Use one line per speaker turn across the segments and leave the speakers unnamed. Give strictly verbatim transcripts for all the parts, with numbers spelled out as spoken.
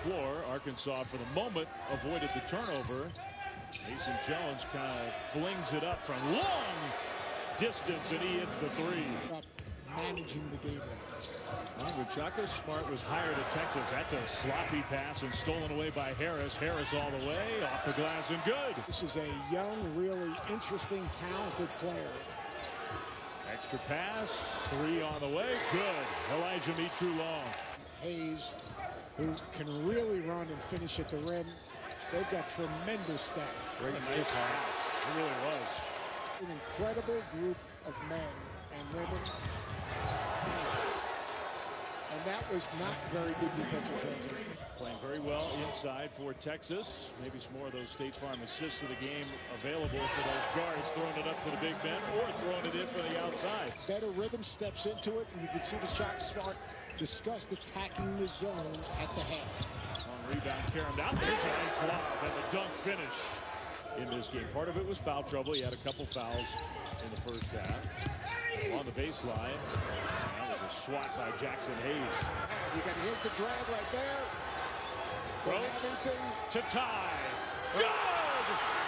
floor. Arkansas, for the moment, avoided the turnover. Mason Jones kind of flings it up from long distance, and he hits the three.
Managing the game there.
Chaka Smart was hired at Texas. That's a sloppy pass and stolen away by Harris. Harris all the way, off the glass and good.
This is a young, really interesting, talented player.
Extra pass, three on the way, good. Elijah Mitru long.
Hayes, who can really run and finish at the rim. They've got tremendous depth.
Great nice pass. It really was.
An incredible group of men and women. And that was not very good defensive transition.
Playing very well inside for Texas. Maybe some more of those State Farm assists of the game available for those guards, throwing it up to the big men or throwing it in from the outside.
Better rhythm steps into it, and you can see the shot Smart discussed attacking the zone at the half.
On rebound, Kerwin down. There's a nice lob and the dunk finish in this game. Part of it was foul trouble. He had a couple fouls in the first half. On the baseline. That was a swat by Jackson Hayes.
You got here's the drag right there.
Roach to tie. Good!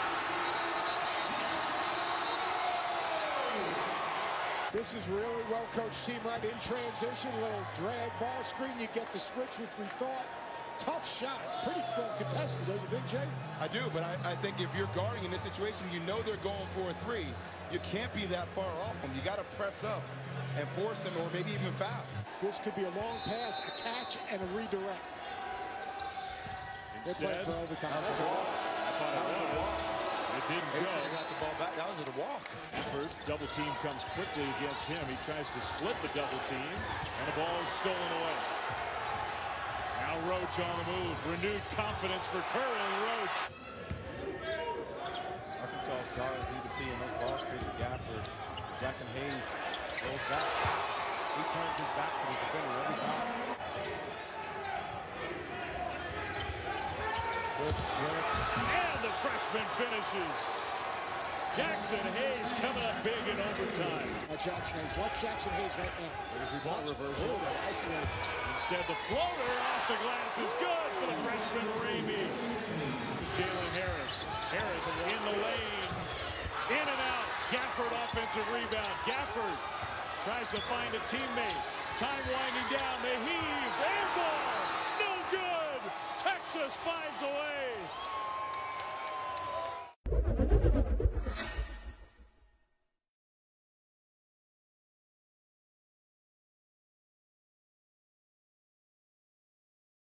This is really well-coached team right in transition. Little drag ball screen. You get the switch, which we thought. Tough shot. Pretty well contested, don't you think, Jay?
I do, but I, I think if you're guarding in this situation, you know they're going for a three. You can't be that far off them. You got to press up and force them, or maybe even foul.
This could be a long pass, a catch, and a redirect.
Instead,
for overtime.
That was a walk.
I thought
that was a walk.
It didn't
Hayes
go.
got the ball back. That was a walk.
Effort. Double team comes quickly against him. He tries to split the double team, and the ball is stolen away. Now Roach on the move. Renewed confidence for Kerwin. Roach.
Arkansas stars need to see in those ball screens the gap where Jackson Hayes goes back. He turns his back to the defender every time. Good slip.
And the freshman finishes. Jackson Hayes coming up big in overtime.
Uh, Jackson Hayes. Watch Jackson Hayes right now.
There's the ball reversal.
Oh, isolated.
Instead, the floater off the glass is good for the freshman Ramey. Jalen Harris. Harris in the lane. In and out. Gafford offensive rebound. Gafford tries to find a teammate. Time winding down. They heave. And ball.